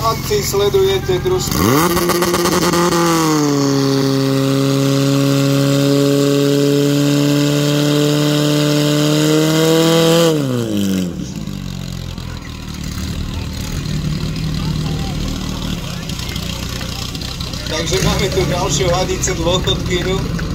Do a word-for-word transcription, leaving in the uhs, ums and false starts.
Chlapci, sledujete družstvo. Takže máme tu ďalšiu hadicu dôchodkyňu.